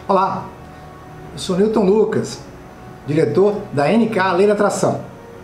Olá, eu sou Newton Lucas, diretor da NK Lei da Atração.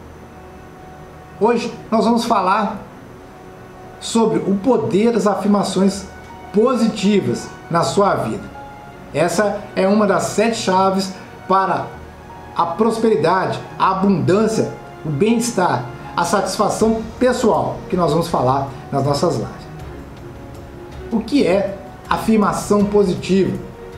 Hoje nós vamos falar sobre o poder das afirmações positivas na sua vida. Essa é uma das 7 chaves para a prosperidade, a abundância, o bem-estar, a satisfação pessoal que nós vamos falar nas nossas lives. O que é afirmação positiva?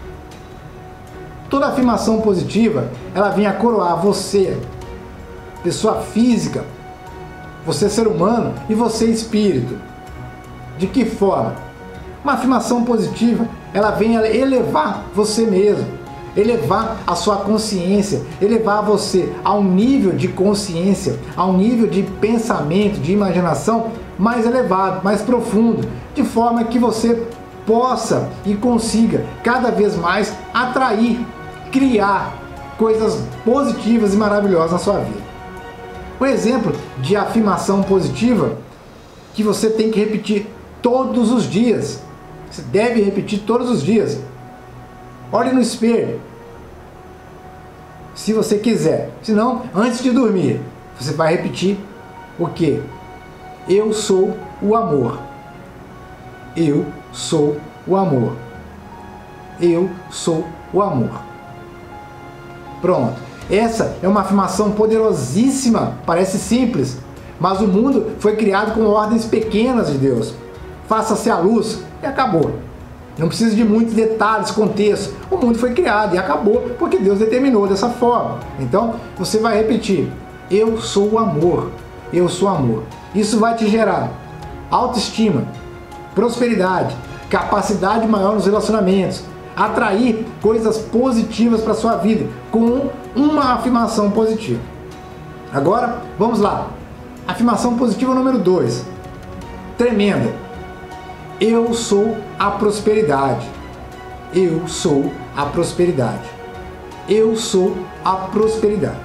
Toda afirmação positiva, ela vem a coroar você, pessoa física, você ser humano e você espírito. De que forma? Uma afirmação positiva, ela vem a elevar você mesmo, elevar a sua consciência, elevar você a um nível de consciência, a um nível de pensamento, de imaginação mais elevado, mais profundo, de forma que você possa e consiga cada vez mais atrair, criar coisas positivas e maravilhosas na sua vida. Um exemplo de afirmação positiva que você tem que repetir todos os dias. Você deve repetir todos os dias. Olhe no espelho, se você quiser. Se não, antes de dormir, você vai repetir o quê? Eu sou o amor. Eu sou o amor. Eu sou o amor. Pronto. Essa é uma afirmação poderosíssima. Parece simples, mas o mundo foi criado com ordens pequenas de Deus. Faça-se a luz e acabou. Não precisa de muitos detalhes, contexto. O mundo foi criado e acabou porque Deus determinou dessa forma. Então, você vai repetir: eu sou o amor. Eu sou o amor. Isso vai te gerar autoestima, prosperidade, capacidade maior nos relacionamentos, atrair coisas positivas para a sua vida com uma afirmação positiva. Agora, vamos lá. Afirmação positiva número 2. Tremenda. Eu sou a prosperidade. Eu sou a prosperidade. Eu sou a prosperidade.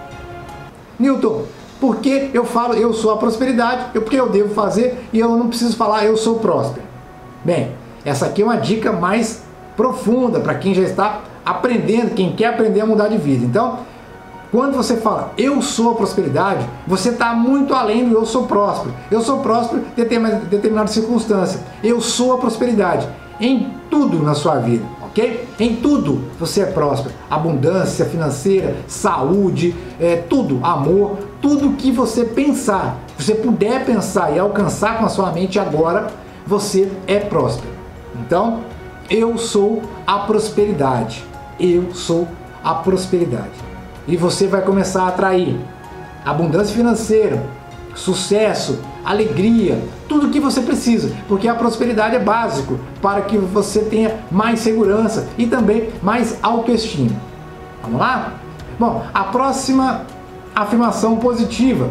Newton, por que eu falo eu sou a prosperidade? Porque eu devo fazer e eu não preciso falar eu sou próspero. Bem, essa aqui é uma dica mais profunda para quem já está aprendendo, quem quer aprender a mudar de vida. Então, quando você fala eu sou a prosperidade, você está muito além do eu sou próspero. Eu sou próspero em determinada circunstância. Eu sou a prosperidade em tudo na sua vida, ok? Em tudo você é próspero. Abundância financeira, saúde, tudo, amor, tudo que você pensar, você puder pensar e alcançar com a sua mente agora, você é próspero. Então, eu sou a prosperidade. Eu sou a prosperidade. E você vai começar a atrair abundância financeira, sucesso, alegria, tudo o que você precisa, porque a prosperidade é básico para que você tenha mais segurança e também mais autoestima. Vamos lá? Bom, a próxima afirmação positiva: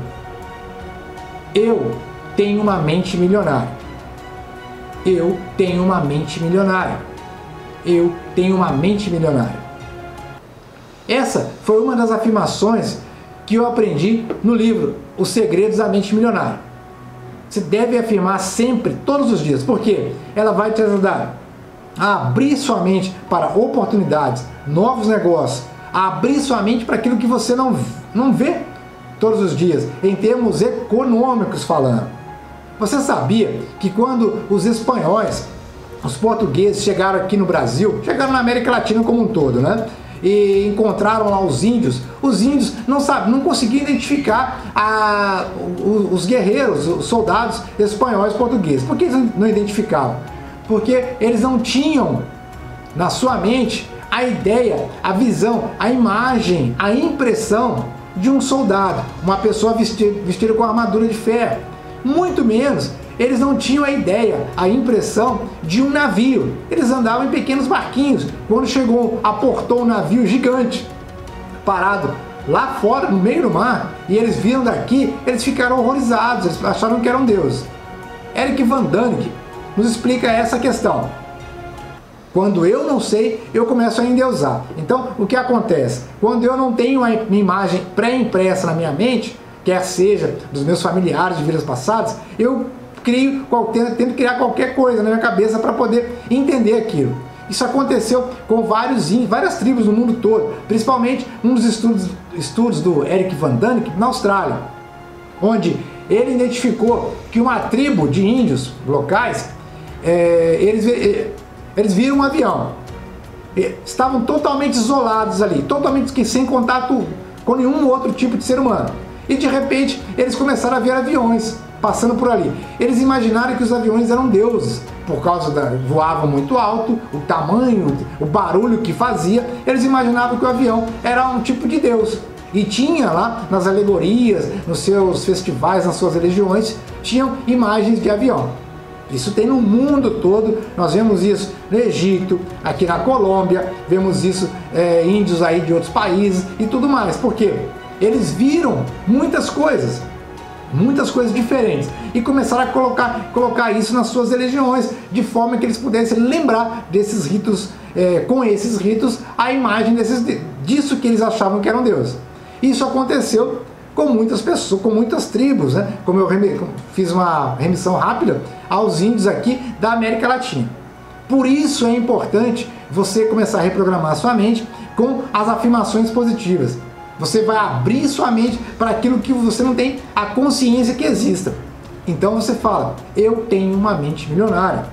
eu tenho uma mente milionária. Eu tenho uma mente milionária. Eu tenho uma mente milionária. Essa foi uma das afirmações que eu aprendi no livro Os Segredos da Mente Milionária. Você deve afirmar sempre, todos os dias, porque ela vai te ajudar a abrir sua mente para oportunidades, novos negócios, a abrir sua mente para aquilo que você não vê todos os dias, em termos econômicos falando. Você sabia que quando os espanhóis, os portugueses chegaram aqui no Brasil, chegaram na América Latina como um todo, né? E encontraram lá os índios não conseguiam identificar os guerreiros, os soldados espanhóis portugueses. Por que eles não identificavam? Porque eles não tinham na sua mente a ideia, a visão, a imagem, a impressão de um soldado, uma pessoa vestida com armadura de ferro. Muito menos, eles não tinham a ideia, a impressão de um navio. Eles andavam em pequenos barquinhos. Quando aportou um navio gigante, parado lá fora, no meio do mar, e eles viram daqui, eles ficaram horrorizados, eles acharam que eram deuses. Eric Van Daniken nos explica essa questão. Quando eu não sei, eu começo a endeusar. Então, o que acontece? Quando eu não tenho uma imagem pré-impressa na minha mente, quer seja dos meus familiares de vidas passadas, eu tento criar qualquer coisa na minha cabeça para poder entender aquilo. Isso aconteceu com várias tribos no mundo todo, principalmente um dos estudos do Eric Van Daniken na Austrália, onde ele identificou que uma tribo de índios locais, eles viram um avião, estavam totalmente isolados ali, totalmente sem contato com nenhum outro tipo de ser humano, e de repente eles começaram a ver aviões passando por ali. Eles imaginaram que os aviões eram deuses, por causa voavam muito alto, o tamanho, o barulho que fazia, eles imaginavam que o avião era um tipo de deus. E tinha lá nas alegorias, nos seus festivais, nas suas religiões, tinham imagens de avião. Isso tem no mundo todo, nós vemos isso no Egito, aqui na Colômbia, vemos isso índios aí de outros países e tudo mais. Por quê? Eles viram muitas coisas diferentes e começaram a colocar isso nas suas religiões, de forma que eles pudessem lembrar desses ritos, com esses ritos, a imagem disso que eles achavam que eram deuses. Isso aconteceu com muitas pessoas, com muitas tribos, né? Como eu fiz uma remissão rápida aos índios aqui da América Latina. Por isso é importante você começar a reprogramar a sua mente com as afirmações positivas. Você vai abrir sua mente para aquilo que você não tem a consciência que exista. Então você fala, eu tenho uma mente milionária.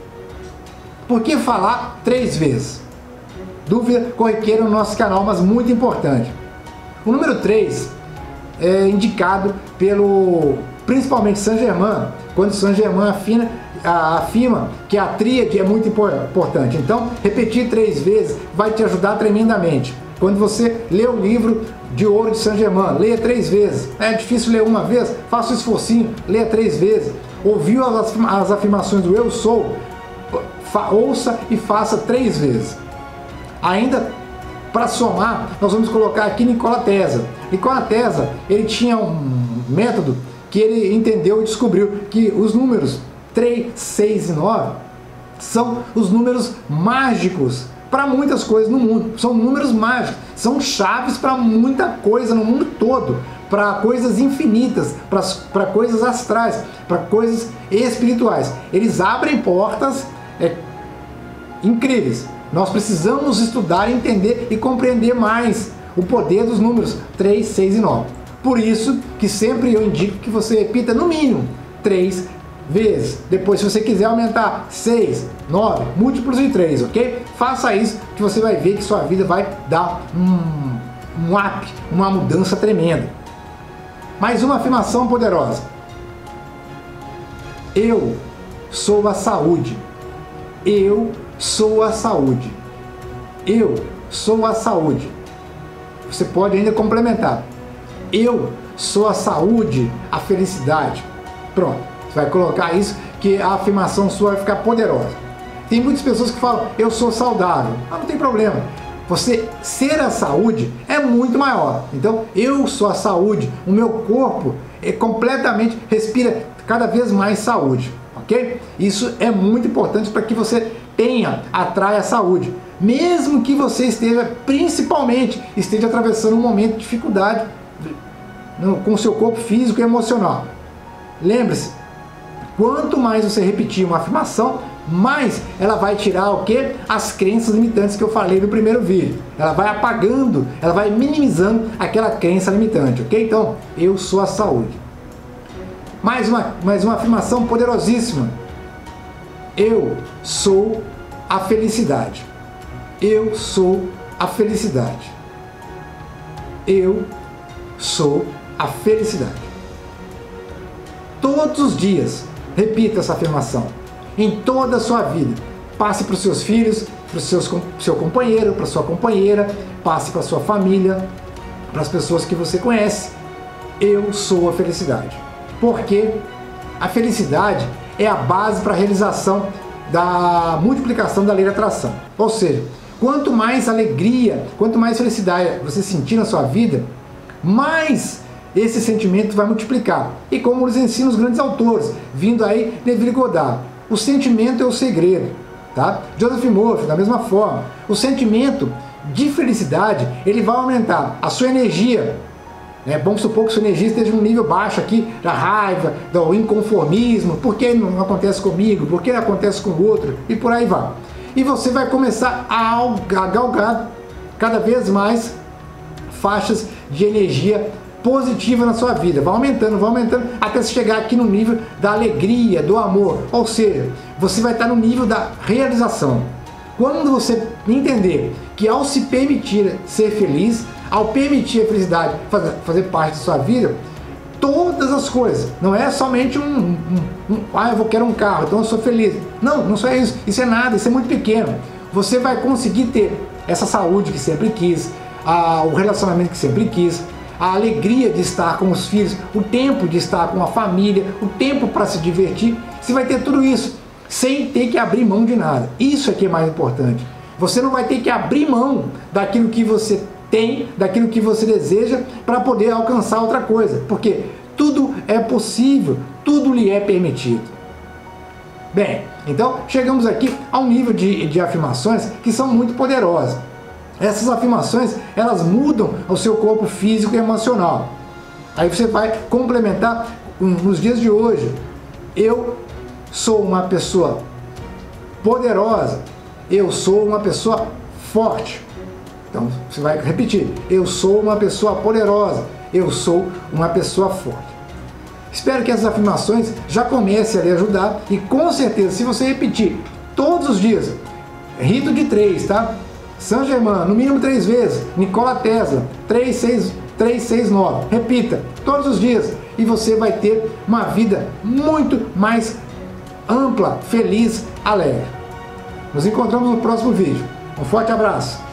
Por que falar 3 vezes? Dúvida corriqueira no nosso canal, mas muito importante. O número 3 é indicado principalmente Saint-Germain, quando Saint-Germain afirma que a tríade é muito importante. Então, repetir 3 vezes vai te ajudar tremendamente. Quando você lê o livro de Ouro de Saint-Germain, leia 3 vezes. É difícil ler uma vez? Faça um esforcinho, leia 3 vezes. Ouviu as afirmações do eu sou? Ouça e faça 3 vezes. Ainda, para somar, nós vamos colocar aqui Nikola Tesla. Nikola Tesla, ele tinha um método que ele entendeu e descobriu que os números 3, 6 e 9 são os números mágicos para muitas coisas no mundo. São números mágicos, são chaves para muita coisa no mundo todo, para coisas infinitas, para coisas astrais, para coisas espirituais. Eles abrem portas incríveis. Nós precisamos estudar, entender e compreender mais o poder dos números 3, 6 e 9. Por isso que sempre eu indico que você repita no mínimo 3 vezes. Depois, se você quiser aumentar 6, 9, múltiplos de 3, ok? Faça isso que você vai ver que sua vida vai dar um up, uma mudança tremenda. Mais uma afirmação poderosa. Eu sou a saúde. Eu sou a saúde. Eu sou a saúde. Você pode ainda complementar. Eu sou a saúde, a felicidade. Pronto. Você vai colocar isso que a afirmação sua vai ficar poderosa. Tem muitas pessoas que falam, eu sou saudável. Não tem problema. Você ser a saúde é muito maior. Então, eu sou a saúde. O meu corpo completamente respira cada vez mais saúde. Ok? Isso é muito importante para que você atraia a saúde. Mesmo que você principalmente esteja atravessando um momento de dificuldade com o seu corpo físico e emocional. Lembre-se, quanto mais você repetir uma afirmação, mais ela vai tirar o quê? As crenças limitantes que eu falei no primeiro vídeo. Ela vai apagando, ela vai minimizando aquela crença limitante, ok? Então, eu sou a saúde. Mais uma afirmação poderosíssima. Eu sou a felicidade. Eu sou a felicidade. Eu sou a felicidade. Todos os dias, repita essa afirmação. Em toda a sua vida. Passe para os seus filhos, para o seu companheiro, para a sua companheira, passe para a sua família, para as pessoas que você conhece. Eu sou a felicidade. Porque a felicidade é a base para a realização da multiplicação da lei da atração. Ou seja, quanto mais alegria, quanto mais felicidade você sentir na sua vida, mais esse sentimento vai multiplicar. E como nos ensinam os grandes autores, vindo aí Neville Goddard, o sentimento é o segredo. Tá? Joseph Murphy, da mesma forma, o sentimento de felicidade, ele vai aumentar a sua energia. Vamos supor que sua energia esteja num nível baixo aqui, da raiva, do inconformismo, por que não acontece comigo, por que não acontece com o outro, e por aí vai. e você vai começar a galgar cada vez mais faixas de energia positiva na sua vida. Vai aumentando, até se chegar aqui no nível da alegria, do amor. Ou seja, você vai estar no nível da realização. Quando você entender que ao se permitir ser feliz, ao permitir a felicidade fazer parte da sua vida, todas as coisas, não é somente eu quero um carro, então eu sou feliz. Não, não só isso, isso é nada, isso é muito pequeno. Você vai conseguir ter essa saúde que sempre quis, o relacionamento que sempre quis, a alegria de estar com os filhos, o tempo de estar com a família, o tempo para se divertir. Você vai ter tudo isso sem ter que abrir mão de nada. Isso é que é mais importante. Você não vai ter que abrir mão daquilo que você tem, daquilo que você deseja, para poder alcançar outra coisa, porque tudo é possível, tudo lhe é permitido. Bem, então chegamos aqui a um nível de afirmações que são muito poderosas. Essas afirmações, elas mudam o seu corpo físico e emocional. Aí você vai complementar nos dias de hoje. Eu sou uma pessoa poderosa, eu sou uma pessoa forte. Então você vai repetir: eu sou uma pessoa poderosa, eu sou uma pessoa forte. Espero que essas afirmações já comecem a lhe ajudar, e com certeza, se você repetir todos os dias, rito de 3, tá? Saint Germain, no mínimo 3 vezes, Nikola Tesla, 369, repita todos os dias, e você vai ter uma vida muito mais ampla, feliz, alegre. Nos encontramos no próximo vídeo. Um forte abraço!